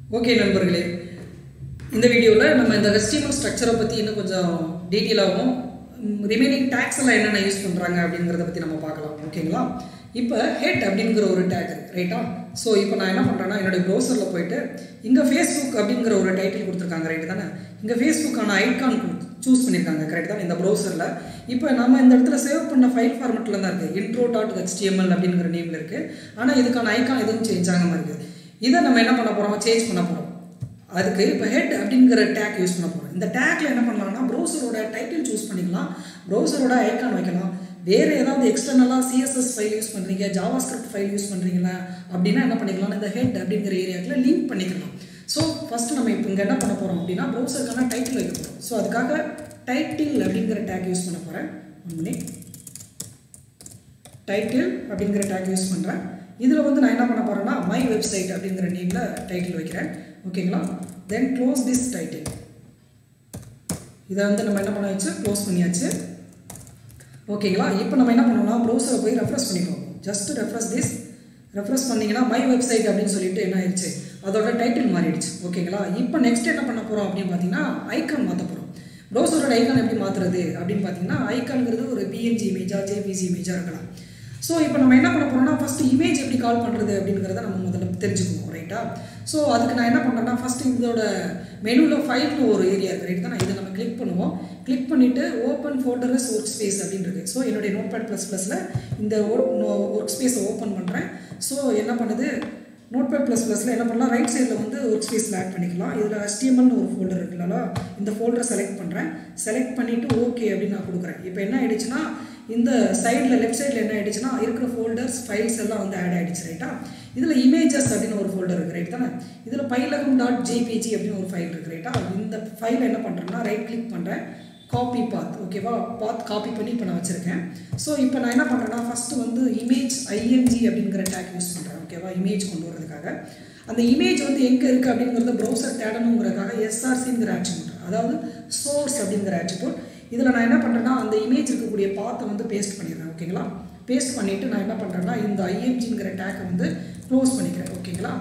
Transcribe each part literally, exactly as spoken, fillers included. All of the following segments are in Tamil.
ஓகே நண்பர்களே, இந்த வீடியோவில் நம்ம இந்த H T M L ஸ்ட்ரக்சரை பற்றி இன்னும் கொஞ்சம் டீட்டெயிலாகவும் ரிமைனிங் டேக்ஸ் எல்லாம் என்னென்ன யூஸ் பண்ணுறாங்க அப்படிங்கிறத பற்றி நம்ம பார்க்கலாம். ஓகேங்களா? இப்போ ஹெட் அப்படிங்கிற ஒரு டேக் ரைட்டா. ஸோ இப்போ நான் என்ன பண்ணுறேன்னா, என்னுடைய ப்ரௌசரில் போயிட்டு இங்கே ஃபேஸ்புக் அப்படிங்கிற ஒரு டைட்டில் கொடுத்துருக்காங்க, ரைட்டு தானே? இங்கே ஃபேஸ்புக்கான ஐக்கான் சூஸ் பண்ணியிருக்காங்க, கரெக்ட் தானே? இந்த ப்ரௌசரில் இப்போ நம்ம இந்த இடத்துல சேவ் பண்ண ஃபைல் ஃபார்மெட்டில் தான் இருக்குது, இன்ட்ரோ டாட் ஹெச்டிஎம்எல் அப்படிங்கிற நேமில் இருக்குது. ஆனால் இதுக்கான ஐக்கான் எதுவும் சேஞ்ச் ஆகாமல் இருக்குது. இதை நம்ம என்ன பண்ண போகிறோம், சேஞ்ச் பண்ண போகிறோம். அதுக்கு இப்போ ஹெட் அப்படிங்கிற டேக் யூஸ் பண்ண போகிறோம். இந்த டேக்கில் என்ன பண்ணலாம்னா, ப்ரௌசரோட டைட்டில் சூஸ் பண்ணிக்கலாம், ப்ரௌசரோட ஐக்கான் வைக்கலாம். வேறு ஏதாவது எக்ஸ்டர்னலாக சிஎஸ்எஸ் ஃபைல் யூஸ் பண்ணுறீங்க, ஜாவா ஸ்கிரிப்ட் ஃபைல் யூஸ் பண்ணுறீங்களா அப்படின்னா என்ன பண்ணிக்கலாம், இந்த ஹெட் அப்படிங்கிற ஏரியாவில் லிங்க் பண்ணிக்கலாம். ஸோ ஃபஸ்ட்டு நம்ம இப்போ இங்கே என்ன பண்ண போகிறோம் அப்படின்னா, ப்ரௌசருக்கான டைட்டில் வைக்க போகிறோம். ஸோ அதுக்காக டைட்டில் அப்படிங்கிற டேக் யூஸ் பண்ண போகிறேன். One minute. டைட்டில் அப்படிங்கிற டேக் யூஸ் பண்ணுறேன். இதில் வந்து நான் என்ன பண்ண போகிறேன்னா, மை வெப்சைட் அப்படிங்கிற நேமில் டைட்டில் வைக்கிறேன். ஓகேங்களா? Then close this title. இதை வந்து நம்ம என்ன பண்ணாச்சு, க்ளோஸ் பண்ணியாச்சு. ஓகேங்களா? இப்போ நம்ம என்ன பண்ணலாம், ப்ரௌசரை போய் ரெஃப்ரெஷ் பண்ணிப்போம். Just refresh this. ரெஃப்ரெஷ் பண்ணிங்கன்னா மை வெப்சைட் அப்படின்னு சொல்லிட்டு என்ன ஆயிடுச்சு, அதோட டைட்டில் மாறிடுச்சு. ஓகேங்களா? இப்போ நெக்ஸ்ட் என்ன பண்ண போகிறோம் அப்படின்னு பார்த்தீங்கன்னா, ஐக்கான் மாற்ற போகிறோம். ப்ரௌசரோட ஐக்கான் எப்படி மாற்றுறது அப்படின்னு பார்த்தீங்கன்னா, ஐக்கான்ங்கிறது ஒரு பிஎன்ஜி இமேஜாக ஜேபிஜி இமேஜாக இருக்கலாம். ஸோ இப்போ நம்ம என்ன பண்ண போகிறோம்னா, ஃபஸ்ட்டு இமேஜ் எப்படி கால் பண்ணுறது அப்படிங்கிறத நம்ம முதல்ல தெரிஞ்சுக்கணும், ரைட்டா? ஸோ அதுக்கு நான் என்ன பண்ணுறேன்னா, ஃபஸ்ட்டு இதோட மெனுவில் ஃபைல்னு ஒரு ஏரியா இருக்குது, ரைட் தான். இதை நம்ம கிளிக் பண்ணுவோம். கிளிக் பண்ணிவிட்டு ஓப்பன் ஃபோல்டர்ஸ் ஒர்க் ஸ்பேஸ் அப்படின்றது. ஸோ என்னுடைய நோட் பேட் ப்ளஸ் ப்ளஸில் இந்த ஒர்க் ஸ்பேஸை ஓப்பன் பண்ணுறேன். ஸோ என்ன பண்ணுது, நோட் பேட் ப்ளஸ் ப்ளஸில் என்ன பண்ணலாம், ரைட் சைடில் வந்து ஒர்க் ஸ்பேஸில் ஆட் பண்ணிக்கலாம். இதில் ஹெச்டிஎம்எல்னு ஒரு ஃபோல்டர் இருக்குல்ல, இந்த ஃபோல்டரை செலக்ட் பண்ணுறேன். செலக்ட் பண்ணிவிட்டு ஓகே அப்படின்னு நான் கொடுக்குறேன். இப்போ என்ன ஆகிடுச்சுன்னா, இந்த சைடில் லெஃப்ட் சைடில் என்ன ஆகிடுச்சுன்னா, இருக்கிற ஃபோல்டர்ஸ் ஃபைல்ஸ் எல்லாம் வந்து ஆட் ஆகிடுச்சு, ரைட்டா? இதில் இமேஜஸ் அப்படின்னு ஒரு ஃபோல்டர் இருக்குது, ரைட் தானே? இதில் பைலகம் டாட் ஜேபிஜி அப்படின்னு ஒரு ஃபைல் இருக்குது, ரைட்டா? இந்த ஃபைலை என்ன பண்ணுறேன்னா, ரைட் கிளிக் பண்ணுறேன், காப்பி பாத். ஓகேவா? பாத் காப்பி பண்ணி இப்போ நான் வச்சுருக்கேன். ஸோ இப்போ நான் என்ன பண்ணுறேன்னா, ஃபஸ்ட்டு வந்து இமேஜ் ஐஎன்ஜி அப்படிங்கிற டேக் யூஸ் பண்ணுறேன். ஓகேவா? இமேஜ் கொண்டு வரதுக்காக அந்த இமேஜ் வந்து எங்கே இருக்குது அப்படிங்கிறத ப்ரௌசர் தேடணுங்கிறதுக்காக எஸ்ஆர்சிங்கிற ஆட்ரிபியூட், அதாவது சோர்ஸ் அப்படிங்கிற ஆட்ரிபியூட். இதில் நான் என்ன பண்ணுறேன்னா, அந்த இமேஜ் இருக்கக்கூடிய பாத்தை வந்து பேஸ்ட் பண்ணிடுறேன். ஓகேங்களா? பேஸ்ட் பண்ணிவிட்டு நான் என்ன பண்ணுறேன்னா, இந்த ஐஎம்ஜிங்கிற டேக்கை வந்து க்ளோஸ் பண்ணிக்கிறேன். ஓகேங்களா?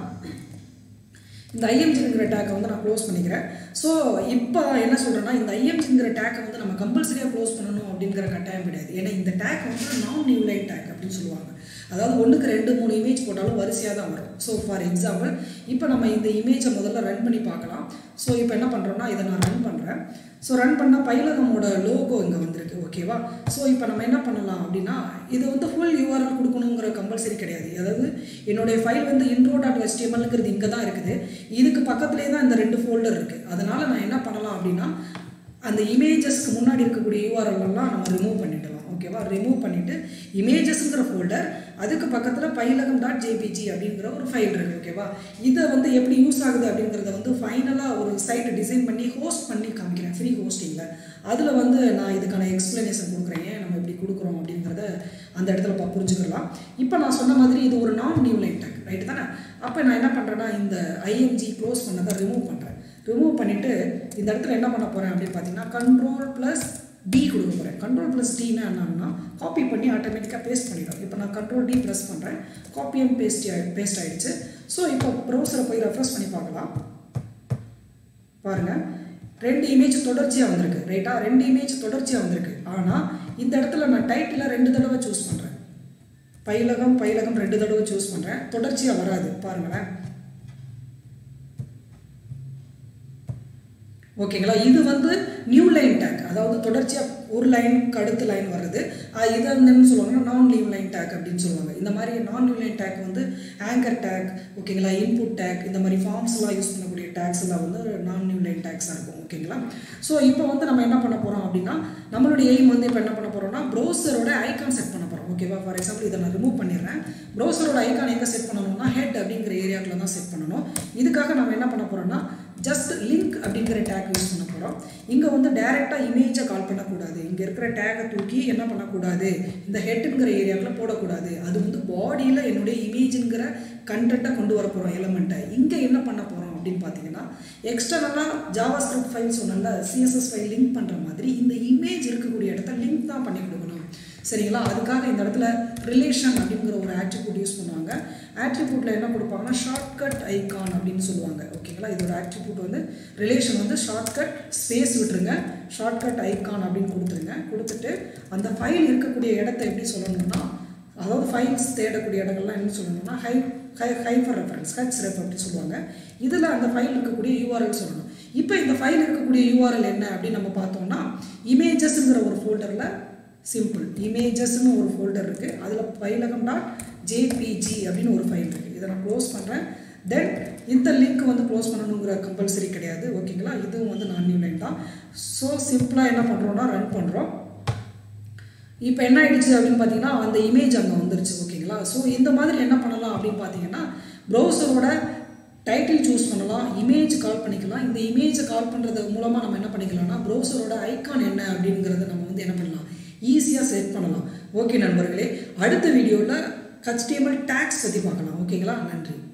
இந்த ஐஎம்ஜிங்கிற டேக்கை வந்து நான் க்ளோஸ் பண்ணிக்கிறேன். ஸோ இப்போ என்ன சொல்கிறேன்னா, இந்த ஐஎம்ஜிங்கிற டேக்கை வந்து நம்ம கம்பல்சரியாக க்ளோஸ் பண்ணணும் அப்படிங்கிற கட்டாயம் கிடையாது. ஏன்னா இந்த டேக் வந்து நான் நியூ லைன் டேக் அப்படின்னு சொல்லுவாங்க. அதாவது ஒன்றுக்கு ரெண்டு மூணு இமேஜ் போட்டாலும் வரிசையாக தான் வரும். ஸோ ஃபார் எக்ஸாம்பிள் இப்போ நம்ம இந்த இமேஜை முதல்ல ரன் பண்ணி பார்க்கலாம். ஸோ இப்போ என்ன பண்ணுறோம்னா, இதை நான் ரன் பண்ணுறேன். ஸோ ரன் பண்ணால் பைலகமோட லோகோ இங்கே வந்திருக்கு. ஓகேவா? ஸோ இப்போ நம்ம என்ன பண்ணலாம் அப்படின்னா, இது வந்து ஃபுல் யூஆர்எல் கொடுக்கணுங்கிற கம்பல்சரி கிடையாது. அதாவது என்னுடைய ஃபைல் வந்து இன்ட்ரோ டாட் ஹெச்டிஎம்எல்ங்கிறது இங்கே தான் இருக்குது. இதுக்கு பக்கத்துலேயே தான் இந்த ரெண்டு ஃபோல்டர் இருக்குது. அதனால் நான் என்ன பண்ணலாம் அப்படின்னா, அந்த இமேஜஸ்க்கு முன்னாடி இருக்கக்கூடிய யூஆர்எல் எல்லாம் நம்ம ரிமூவ் பண்ணிடலாம். ஓகேவா? ரிமூவ் பண்ணிவிட்டு இமேஜஸ்ங்கிற ஃபோல்டர், அதுக்கு பக்கத்தில் பைலகம் டாட் ஜேபிஜி அப்படிங்கிற ஒரு ஃபைல் இருக்குது. ஓகேவா? இதை வந்து எப்படி யூஸ் ஆகுது அப்படிங்கிறத வந்து ஃபைனலாக ஒரு சைட்டை டிசைன் பண்ணி ஹோஸ்ட் பண்ணி காமிக்கிறேன், ஃப்ரீ ஹோஸ்டிங்கில். அதில் வந்து நான் இதுக்கான எக்ஸ்ப்ளனேஷன் கொடுக்குறேன், ஏன் நம்ம எப்படி கொடுக்குறோம் அப்படிங்கிறத அந்த இடத்துல புரிஞ்சுக்கலாம். இப்போ நான் சொன்ன மாதிரி இது ஒரு நான் நியூ லைன் டேக், ரைட்டு தானே? அப்போ நான் என்ன பண்ணுறேன்னா, இந்த ஐஎம்ஜி க்ளோஸ் பண்ணதை ரிமூவ் பண்ணுறேன். ரிமூவ் பண்ணிவிட்டு இந்த இடத்துல என்ன பண்ண போகிறேன் அப்படின்னு பார்த்தீங்கன்னா, கண்ட்ரோல் ப்ளஸ் டி கொடுக்க போகிறேன். கண்ட்ரோல் ப்ளஸ் டின்னா என்னன்னா, காப்பி பண்ணி ஆட்டோமேட்டிக்காக பேஸ்ட் பண்ணிடும். இப்போ நான் கண்ட்ரோல் டி ப்ரெஸ் பண்ணுறேன், காப்பி அண்ட் பேஸ்ட் பேஸ்ட் ஆகிடுச்சு. ஸோ இப்போ ப்ரௌசரை போய் ரெஃப்ரெஷ் பண்ணி பார்க்கலாம். பாருங்கள், ரெண்டு இமேஜ் தொடர்ச்சியாக வந்திருக்கு, ரைட்டா? ரெண்டு இமேஜ் தொடர்ச்சியாக வந்திருக்கு. ஆனால் இந்த இடத்துல நான் டைட்டில் ரெண்டு தடவை சூஸ் பண்ணுறேன். பைலகம் பைலகம் ரெண்டு தடவை சூஸ் பண்ணுறேன், தொடர்ச்சியாக வராது. பாருங்களேன். ஓகேங்களா? இது வந்து நியூ லைன் டேக், அதாவது தொடர்ச்சியாக ஒரு லைனுக்கு அடுத்த லைன் வர்றது. இது என்னன்னு சொல்லுவாங்கன்னா, நான் நியூ லைன் டேக் அப்படின்னு சொல்லுவாங்க. இந்த மாதிரி நான் நியூ லைன் டேக் வந்து ஆங்கர் டேக், ஓகேங்களா, இன்புட் டேக், இந்த மாதிரி ஃபார்ம்ஸ்லாம் யூஸ் பண்ணக்கூடிய டேக்ஸ் எல்லாம் வந்து நான் நியூ லைன் டேக்ஸாக இருக்கும். ஓகேங்களா? ஸோ இப்போ வந்து நம்ம என்ன பண்ண போகிறோம் அப்படின்னா, நம்மளுடைய எய்ம் வந்து இப்போ என்ன பண்ண போகிறோம்னா, ப்ரௌசரோட ஐக்கான் செட் பண்ண போகிறோம். ஓகேவா? ஃபார் எக்ஸாம்பிள் இதை நான் ரிமூவ் பண்ணிடுறேன். ப்ரௌசரோட ஐக்கான் எங்கே செட் பண்ணணும்னா, ஹெட் அப்படிங்கிற ஏரியாவில் தான் செட் பண்ணணும். இதுக்காக நம்ம என்ன பண்ண போகிறோம்னா, ஜஸ்ட் லிங்க் அப்படிங்கிற டேக் யூஸ் பண்ண போகிறோம். இங்கே வந்து டைரெக்டாக இமேஜை கால் பண்ணக்கூடாது. இங்கே இருக்கிற டேக்கை தூக்கி என்ன பண்ணக்கூடாது, இந்த ஹெட்டுங்கிற ஏரியாவில் போடக்கூடாது. அது வந்து பாடியில் என்னுடைய இமேஜுங்கிற கண்டென்ட்டை கொண்டு வர போகிறோம், எலமெண்ட்டை. இங்கே என்ன பண்ண போகிறோம் அப்படின்னு பார்த்தீங்கன்னா, எக்ஸ்டர்னலாக ஜாவா ஸ்கிரிப்ட் ஃபைல் சொன்னால சிஎஸ்எஸ் ஃபைல் லிங்க் பண்ணுற மாதிரி இந்த இமேஜ் இருக்கக்கூடிய இடத்த லிங்க் தான் பண்ணி கொடுக்கணும். சரிங்களா. அதுக்காக இந்த இடத்துல ரிலேஷன் அப்படிங்கிற ஒரு ஆட்ரிபியூட் யூஸ் பண்ணுவாங்க. ஆட்ரிபியூட்டில் என்ன கொடுப்பாங்கன்னா ஷார்ட்கட் ஐகான் அப்படின்னு சொல்லுவாங்க. ஓகேங்களா, இதோட ஆட்ரிபியூட் வந்து ரிலேஷன் வந்து ஷார்ட்கட் ஸ்பேஸ் விட்டுருங்க, ஷார்ட்கட் ஐகான் அப்படின்னு கொடுத்துருங்க. கொடுத்துட்டு அந்த ஃபைல் இருக்கக்கூடிய இடத்த எப்படி சொல்லணும்னா, அதாவது ஃபைல்ஸ் தேடக்கூடிய இடங்கள்லாம் என்ன சொல்லணும்னா hi hi hyper reference H ref அப்படின்னு சொல்லுவாங்க. இதில் அந்த ஃபைல் இருக்கக்கூடிய யூஆர்எல் சொல்லணும். இப்போ இந்த ஃபைல் இருக்கக்கூடிய யூஆர்எல் என்ன அப்படின்னு நம்ம பார்த்தோம்னா, இமேஜஸ்ங்கிற ஒரு ஃபோல்டரில் சிம்பிள் இமேஜஸ்னு ஒரு ஃபோல்டர் இருக்குது. அதில் ஃபைலகம் டாட் ஜேபிஜி அப்படின்னு ஒரு ஃபைல் இருக்குது. இதை நான் க்ளோஸ் பண்ணுறேன். தென் இந்த லிங்க் வந்து க்ளோஸ் பண்ணணுங்கிற கம்பல்சரி கிடையாது. ஓகேங்களா, இதுவும் வந்து நான் நியூ லைன் தான். ஸோ சிம்பிளாக என்ன பண்ணுறோன்னா ரன் பண்ணுறோம். இப்போ என்ன ஆயிடுச்சு அப்படின்னு பார்த்தீங்கன்னா அந்த இமேஜ் அங்கே வந்துருச்சு. ஓகேங்களா, ஸோ இந்த மாதிரி என்ன பண்ணலாம் அப்படின்னு பார்த்தீங்கன்னா ப்ரௌசரோட டைட்டில் சூஸ் பண்ணலாம், இமேஜ் கால் பண்ணிக்கலாம். இந்த இமேஜை கால் பண்ணுறது மூலமாக நம்ம என்ன பண்ணிக்கலாம்னா ப்ரௌசரோட ஐகான் என்ன அப்படிங்கிறத நம்ம வந்து என்ன பண்ணலாம், ஈஸியாக செட் பண்ணலாம். ஓகே நண்பர்களே, அடுத்த வீடியோவில் ஹெச்டிஎம்எல் டேக்ஸ் பற்றி பார்க்கலாம். ஓகேங்களா, நன்றி.